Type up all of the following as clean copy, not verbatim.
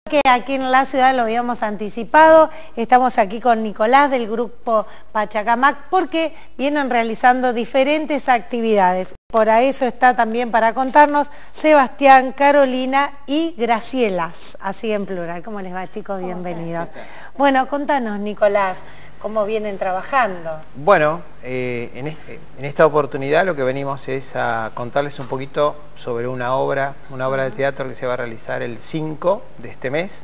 Que aquí en la ciudad lo habíamos anticipado, estamos aquí con Nicolás del grupo Pachacamac porque vienen realizando diferentes actividades. Por eso está también para contarnos Sebastián, Carolina y Gracielas, así en plural. ¿Cómo les va, chicos? Bienvenidos. Bueno, contanos, Nicolás, ¿cómo vienen trabajando? Bueno, en esta oportunidad lo que venimos es a contarles un poquito sobre una obra de teatro que se va a realizar el 5 de este mes.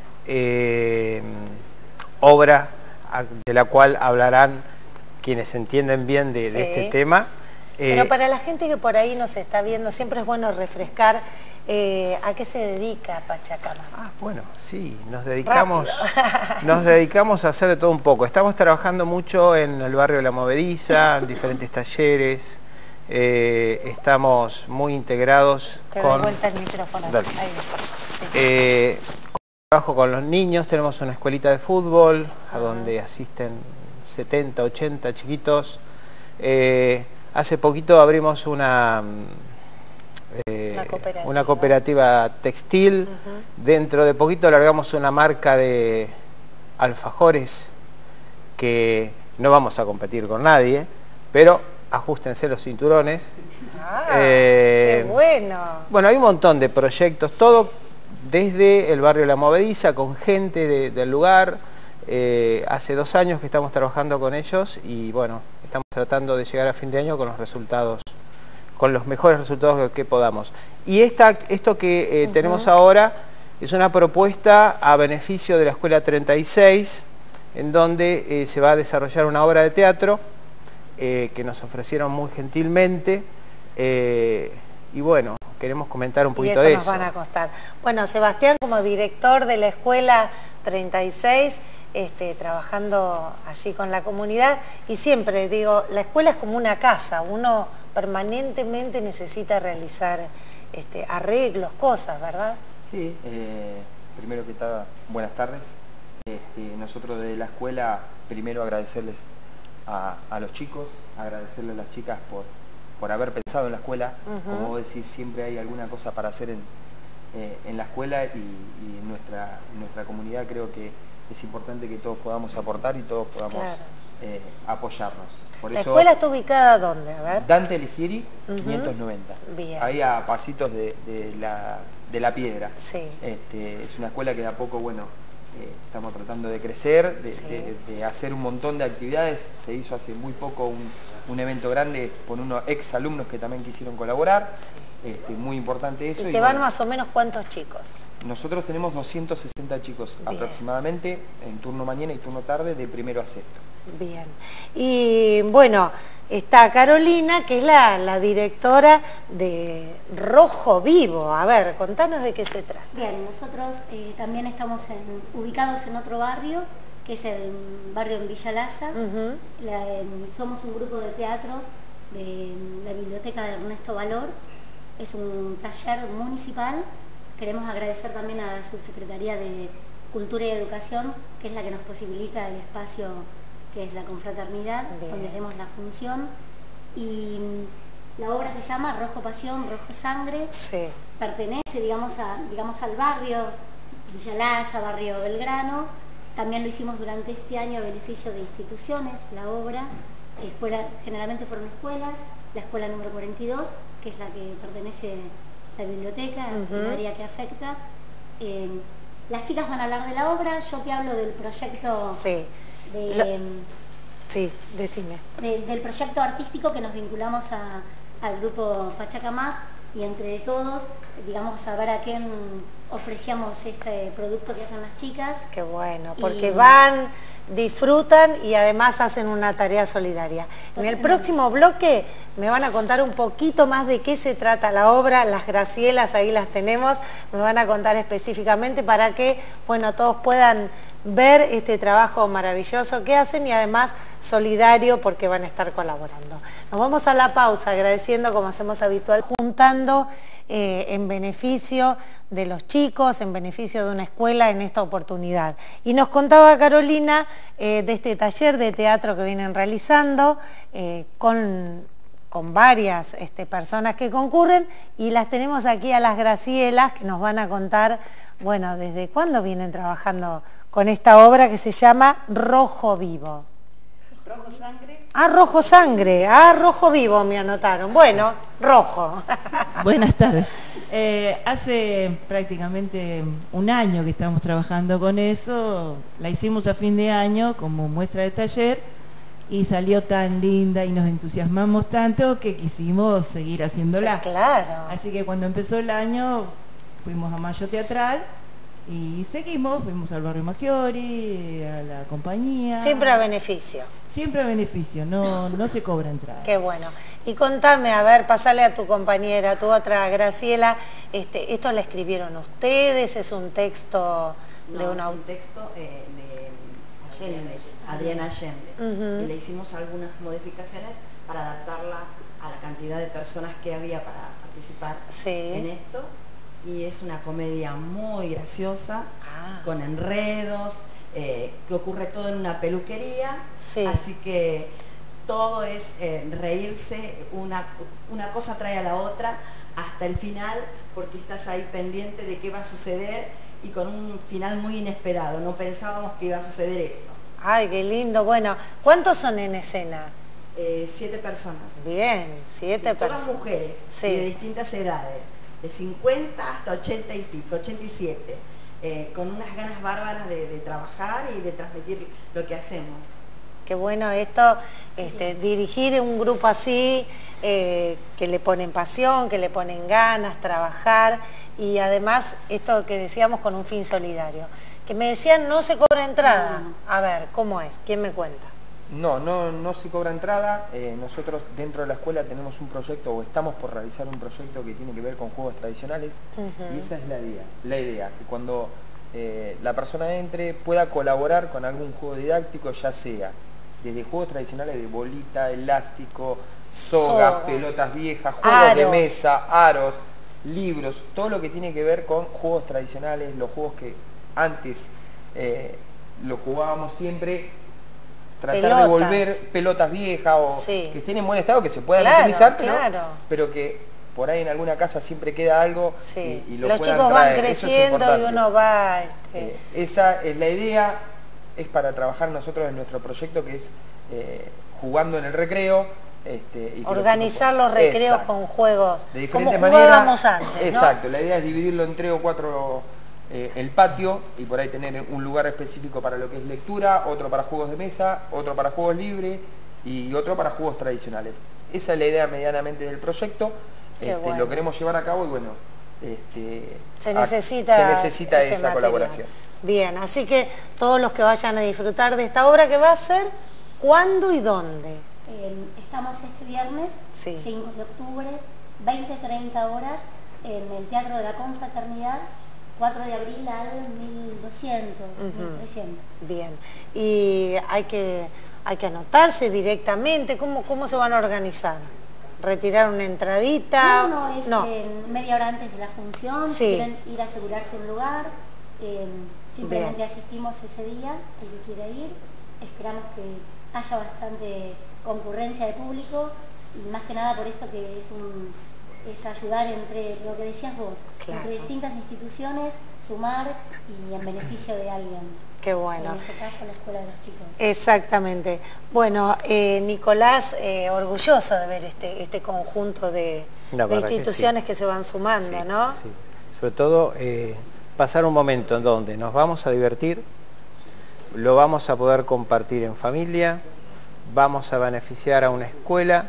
Obra de la cual hablarán quienes entienden bien de este tema. Pero para la gente que por ahí nos está viendo, siempre es bueno refrescar a qué se dedica Pachacamac. Bueno, sí, nos dedicamos a hacer de todo un poco. Estamos trabajando mucho en el barrio de La Movediza, en diferentes talleres. Estamos muy integrados Te doy vuelta el micrófono. Ahí trabajo con los niños, tenemos una escuelita de fútbol a donde asisten 70, 80 chiquitos. Hace poquito abrimos una cooperativa textil. Dentro de poquito largamos una marca de alfajores que no vamos a competir con nadie, pero ajustense los cinturones. ¡Qué bueno! Bueno, hay un montón de proyectos, todo desde el barrio La Movediza, con gente del lugar. Hace 2 años que estamos trabajando con ellos y bueno, estamos tratando de llegar a fin de año con los resultados, con los mejores resultados que podamos. Y esto que tenemos ahora es una propuesta a beneficio de la Escuela 36, en donde se va a desarrollar una obra de teatro que nos ofrecieron muy gentilmente. Y bueno, queremos comentar un poquito de eso. Y eso nos van a costar. Bueno, Sebastián, como director de la Escuela 36, trabajando allí con la comunidad, y siempre digo, la escuela es como una casa, uno permanentemente necesita realizar arreglos, cosas, ¿verdad? Sí, primero que todo, buenas tardes. Nosotros de la escuela, primero agradecerles a los chicos, agradecerles a las chicas por haber pensado en la escuela. Como vos decís, siempre hay alguna cosa para hacer en la escuela y en nuestra comunidad. Creo que es importante que todos podamos aportar y todos podamos apoyarnos. Por ¿La eso, escuela está ubicada dónde? A ver. Dante Alighieri, 590. Bien. Ahí a pasitos de la Piedra. Sí. Es una escuela que de a poco, bueno, estamos tratando de crecer, de hacer un montón de actividades. Se hizo hace muy poco un evento grande con unos ex alumnos que también quisieron colaborar. Muy importante eso. ¿Y te van más o menos cuántos chicos? Nosotros tenemos 260 chicos aproximadamente en turno mañana y turno tarde de primero a sexto. Bien. Y bueno, está Carolina, que es la directora de Rojo Vivo. A ver, contanos de qué se trata. Bien, nosotros también estamos ubicados en otro barrio, que es el barrio en Villa Lasa. Somos un grupo de teatro de la biblioteca de Ernesto Valor. Es un taller municipal. Queremos agradecer también a la Subsecretaría de Cultura y Educación, que es la que nos posibilita el espacio que es la confraternidad, donde hacemos la función. Y la obra se llama Rojo Pasión, Rojo Sangre. Sí. Pertenece, digamos, al barrio Villa Lasa, barrio Belgrano. También lo hicimos durante este año a beneficio de instituciones, la obra. Generalmente fueron escuelas, la escuela número 42, que es la que pertenece a la biblioteca, el área que afecta. Las chicas van a hablar de la obra, yo te hablo del proyecto. Sí. Sí, decime. Del proyecto artístico que nos vinculamos al grupo Pachacamac, y entre todos, digamos, saber a quién ofrecíamos este producto que hacen las chicas. Qué bueno, porque van, disfrutan y además hacen una tarea solidaria. En el próximo bloque me van a contar un poquito más de qué se trata la obra, las Gracielas ahí las tenemos, me van a contar específicamente para que, bueno, todos puedan ver este trabajo maravilloso que hacen y además solidario porque van a estar colaborando. Nos vamos a la pausa agradeciendo, como hacemos habitual, juntando en beneficio de los chicos, en beneficio de una escuela en esta oportunidad. Y nos contaba Carolina de este taller de teatro que vienen realizando con con varias personas que concurren, y las tenemos aquí a las Gracielas, que nos van a contar, bueno, desde cuándo vienen trabajando con esta obra que se llama Rojo Vivo. Rojo Sangre. Ah, Rojo Sangre, ah, Rojo Vivo me anotaron. Bueno, rojo. Buenas tardes. Hace prácticamente un año que estamos trabajando con eso. La hicimos a fin de año como muestra de taller y salió tan linda y nos entusiasmamos tanto que quisimos seguir haciéndola. Sí, claro. Así que cuando empezó el año fuimos a Mayo Teatral y seguimos, fuimos al barrio Maggiore, a la compañía. Siempre a beneficio. Siempre a beneficio, no se cobra entrada. Qué bueno. Y contame, a ver, pasale a tu compañera, a tu otra Graciela, ¿esto lo escribieron ustedes? ¿Es un texto de No, una... es un texto de Allende, Adriana Allende. Y le hicimos algunas modificaciones para adaptarla a la cantidad de personas que había para participar en esto. Y es una comedia muy graciosa, con enredos, que ocurre todo en una peluquería, así que todo es reírse, una cosa trae a la otra hasta el final, porque estás ahí pendiente de qué va a suceder y con un final muy inesperado, no pensábamos que iba a suceder eso. Ay, qué lindo. Bueno, ¿cuántos son en escena? 7 personas. Bien, 7 personas. Todas mujeres, y de distintas edades, de 50 hasta 80 y pico, 87, con unas ganas bárbaras de trabajar y de transmitir lo que hacemos. Qué bueno esto, dirigir un grupo así, que le ponen pasión, que le ponen ganas, trabajar, y además esto que decíamos con un fin solidario. Que me decían no se cobra entrada. A ver, ¿cómo es? ¿Quién me cuenta? No se cobra entrada. Nosotros dentro de la escuela tenemos un proyecto, o estamos por realizar un proyecto que tiene que ver con juegos tradicionales, y esa es la idea, que cuando la persona entre pueda colaborar con algún juego didáctico, ya sea desde juegos tradicionales de bolita, elástico, soga, pelotas viejas, juegos de mesa, aros, libros, todo lo que tiene que ver con juegos tradicionales, los juegos que antes lo jugábamos siempre, tratar de volver pelotas viejas o que estén en buen estado, que se puedan utilizar, pero que por ahí en alguna casa siempre queda algo y lo los puedan chicos traer. van creciendo y uno va... esa es la idea, es para trabajar nosotros en nuestro proyecto, que es jugando en el recreo. Y organizar los recreos con juegos de diferentes como maneras. Jugábamos antes, ¿no? Exacto, la idea es dividirlo en 3 o 4 el patio, y por ahí tener un lugar específico para lo que es lectura, otro para juegos de mesa, otro para juegos libres y otro para juegos tradicionales. Esa es la idea medianamente del proyecto. Lo queremos llevar a cabo y bueno, se necesita esa colaboración. Bien, así que todos los que vayan a disfrutar de esta obra, ¿que va a ser? ¿Cuándo y dónde? Estamos este viernes, 5 de octubre, 20-30 horas, en el Teatro de la Confraternidad, 4 de abril al 1200, 1300. Bien, y hay que anotarse directamente. ¿Cómo se van a organizar? ¿Retirar una entradita? No, es media hora antes de la función, si quieren ir a asegurarse un lugar, simplemente asistimos ese día, el que quiera ir, esperamos que haya bastante concurrencia de público, y más que nada por esto que es ayudar entre, lo que decías vos, entre distintas instituciones, sumar y en beneficio de alguien. Qué bueno. En este caso la Escuela de los Chicos. Exactamente. Bueno, Nicolás, orgulloso de ver este conjunto de instituciones que se van sumando, ¿no? Sí. Sobre todo pasar un momento en donde nos vamos a divertir, lo vamos a poder compartir en familia, vamos a beneficiar a una escuela,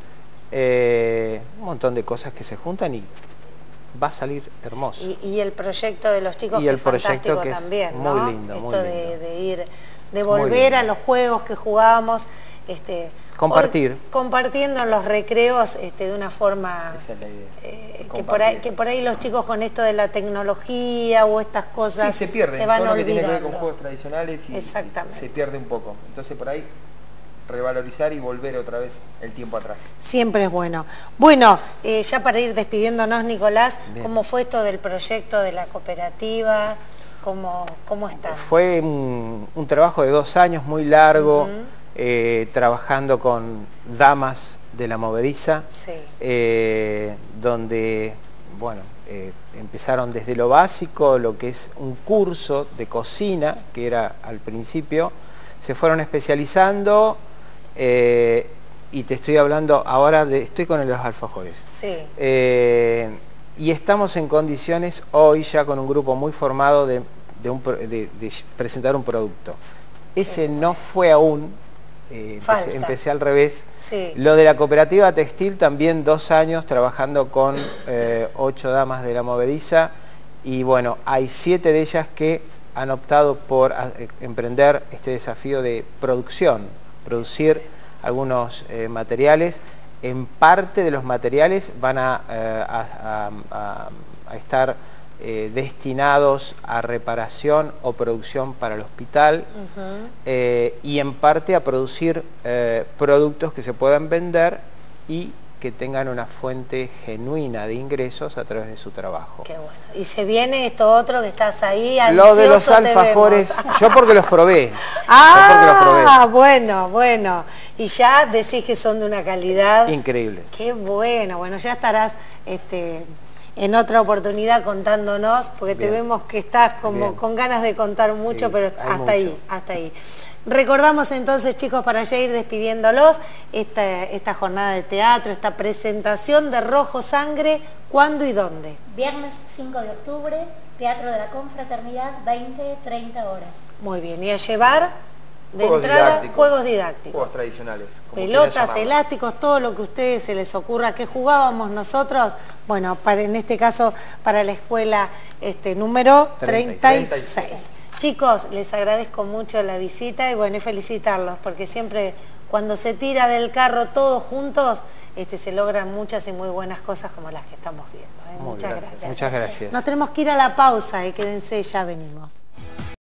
un montón de cosas que se juntan y va a salir hermoso. Y el proyecto de los chicos, y que el es proyecto fantástico que es también, muy ¿no? lindo, Esto muy lindo. de volver a los juegos que jugábamos, compartir. Compartiendo en los recreos de una forma... Esa es la idea. Que por ahí los chicos con esto de la tecnología o estas cosas se pierden, se van todo lo que olvidando. tiene que ver con juegos tradicionales y se pierde un poco. Entonces por ahí revalorizar y volver otra vez el tiempo atrás. Siempre es bueno. Bueno, ya para ir despidiéndonos, Nicolás, Bien. ¿Cómo fue esto del proyecto de la cooperativa? ¿Cómo está? Fue un trabajo de 2 años muy largo, trabajando con damas de la movediza, sí. Donde, bueno, empezaron desde lo básico, lo que es un curso de cocina, que era al principio, se fueron especializando, y te estoy hablando ahora estoy con los alfajores. Sí. Y estamos en condiciones hoy ya con un grupo muy formado de presentar un producto. Ese no fue aún, empecé al revés. Sí. Lo de la cooperativa textil también 2 años trabajando con 8 damas de la movediza, y bueno, hay 7 de ellas que han optado por emprender este desafío de producir algunos materiales. En parte de los materiales van a estar destinados a reparación o producción para el hospital, y en parte a producir productos que se puedan vender y que tengan una fuente genuina de ingresos a través de su trabajo. Qué bueno. Y se viene esto otro que estás ahí, ansioso. Lo de los alfajores, yo porque los probé. Bueno. Y ya decís que son de una calidad increíble. Qué bueno. Bueno, ya estarás en otra oportunidad contándonos, porque te vemos que estás como con ganas de contar mucho, sí, pero hasta ahí. Recordamos entonces, chicos, para ya ir despidiéndolos, esta jornada de teatro, esta presentación de Rojo Sangre, ¿cuándo y dónde? Viernes 5 de octubre, Teatro de la Confraternidad, 20-30 horas. Muy bien, y a llevar de juegos entrada didácticos, juegos didácticos. Juegos tradicionales. Pelotas, elásticos, todo lo que a ustedes se les ocurra. ¿Qué jugábamos nosotros? Bueno, en este caso para la escuela número 36. Chicos, les agradezco mucho la visita y bueno, y felicitarlos, porque siempre cuando se tira del carro todos juntos, se logran muchas y muy buenas cosas como las que estamos viendo. Muchas gracias. Muchas gracias. Nos tenemos que ir a la pausa, quédense, ya venimos.